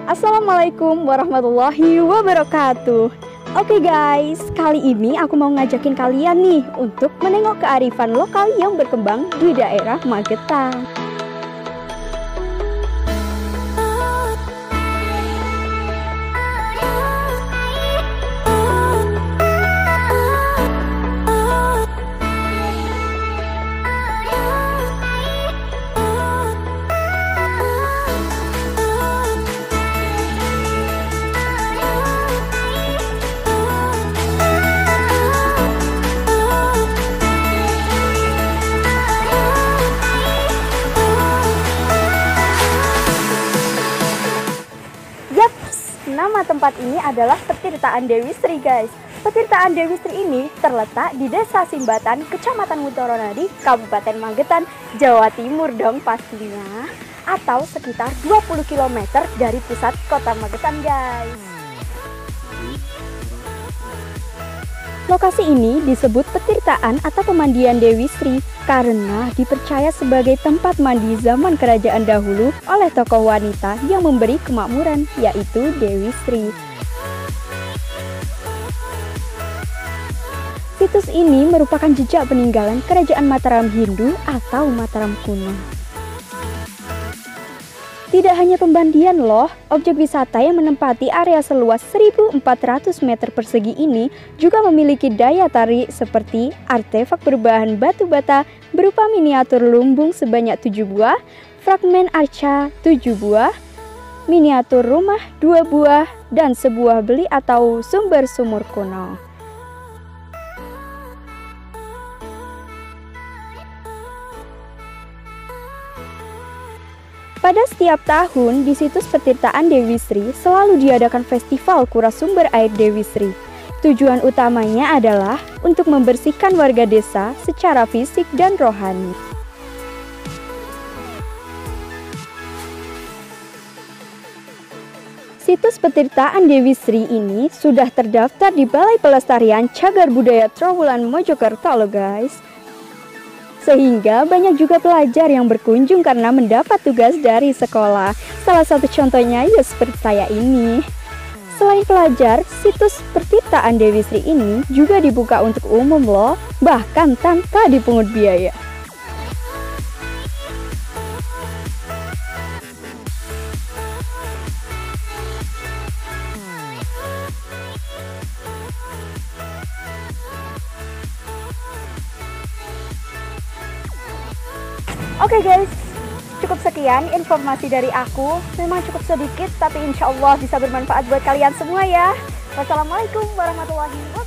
Assalamualaikum warahmatullahi wabarakatuh. Oke guys, kali ini aku mau ngajakin kalian nih untuk menengok kearifan lokal yang berkembang di daerah Magetan. Nama tempat ini adalah Petirtaan Dewi Sri guys. Petirtaan Dewi Sri ini terletak di Desa Simbatan, Kecamatan Wutoronadi, Kabupaten Magetan, Jawa Timur dong pastinya. Atau sekitar 20 km dari pusat kota Magetan guys. Lokasi ini disebut Petirtaan atau Pemandian Dewi Sri karena dipercaya sebagai tempat mandi zaman kerajaan dahulu oleh tokoh wanita yang memberi kemakmuran, yaitu Dewi Sri. Situs ini merupakan jejak peninggalan kerajaan Mataram Hindu atau Mataram kuno. Tidak hanya pemandian loh, objek wisata yang menempati area seluas 1.400 meter persegi ini juga memiliki daya tarik seperti artefak berbahan batu bata berupa miniatur lumbung sebanyak 7 buah, fragmen arca 7 buah, miniatur rumah 2 buah, dan sebuah beli atau sumber sumur kuno. Pada setiap tahun, di situs Petirtaan Dewi Sri selalu diadakan festival kuras sumber air Dewi Sri. Tujuan utamanya adalah untuk membersihkan warga desa secara fisik dan rohani. Situs Petirtaan Dewi Sri ini sudah terdaftar di Balai Pelestarian Cagar Budaya Trowulan Mojokerto loh guys. Sehingga banyak juga pelajar yang berkunjung karena mendapat tugas dari sekolah. Salah satu contohnya ya seperti saya ini. Selain pelajar, situs Petirtaan Dewi Sri ini juga dibuka untuk umum loh, bahkan tanpa dipungut biaya. Oke guys, cukup sekian informasi dari aku. Memang cukup sedikit, tapi insya Allah bisa bermanfaat buat kalian semua ya. Wassalamualaikum warahmatullahi wabarakatuh.